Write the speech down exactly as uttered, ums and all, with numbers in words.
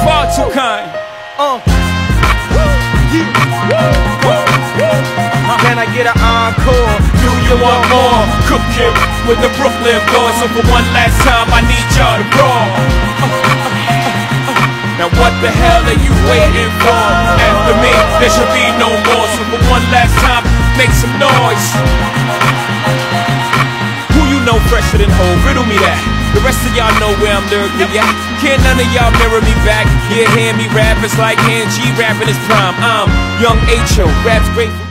far too kind. Uh. Can I get an encore? Do you want more? Cook it with the Brooklyn boys. So for one last time, I need y'all to roar. Now what the hell are you waiting for? After me, there should be no more. So for one last time, make some noise. Who you know fresher than Hov? Riddle me that. The rest of y'all know where I'm lyrically at. Can't none of y'all mirror me back. Yeah, hear me rap, it's like N G rapping his prime. I'm Young H O, rap's great.